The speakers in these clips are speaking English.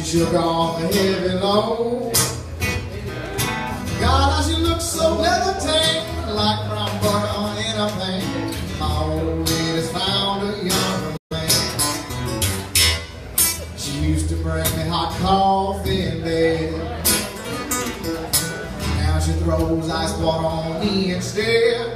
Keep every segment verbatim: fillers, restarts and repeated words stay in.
took off a heavy load. God, how she looked so levitate, like brown butter in a pan. My old lady's found a younger man. She used to bring me hot coffee in bed. Now she throws ice water on me instead.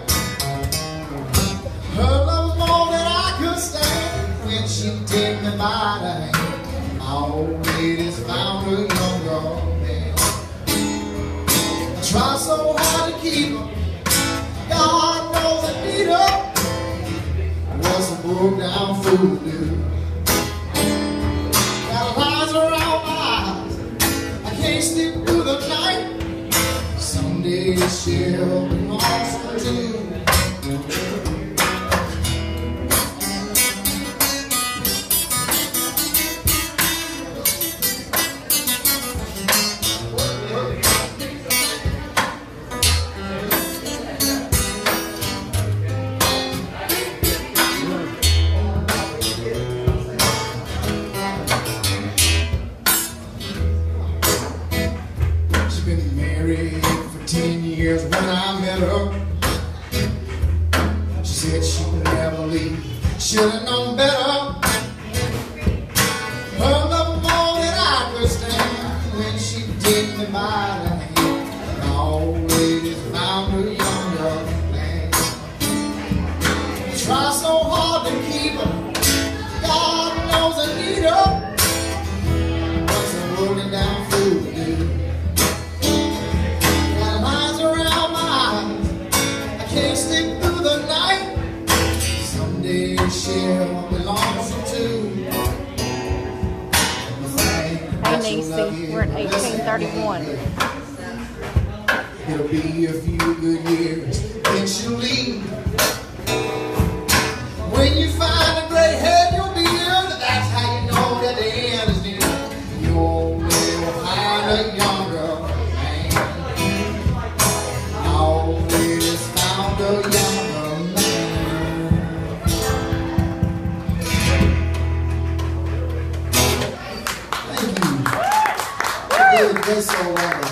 Her love was more than I could stand when she'd take me by the hand. My old lady's found a younger man. I try so hard to keep her. God knows I need her. What's a broke down fool to do? Got lines around my eyes, I can't sleep through the night. Someday she'll be lonesome too. Ten years when I met her, she said she would never leave. Should've known better. Her love more than I could stand when she take me by the hand. I always found a younger man. Try so hard to keep her. God knows I need her. What's a rolling down fool to do? Can't sleep through the night. Someday she'll be lonesome too. Hey Niecy, we're at eighteen thirty-one. It'll be a few good years, then she'll leave. When you find a gray head, you'll be ill. That's how you know that the end is near. You only will find a younger man. Always found a younger man. Thank you. That's so right.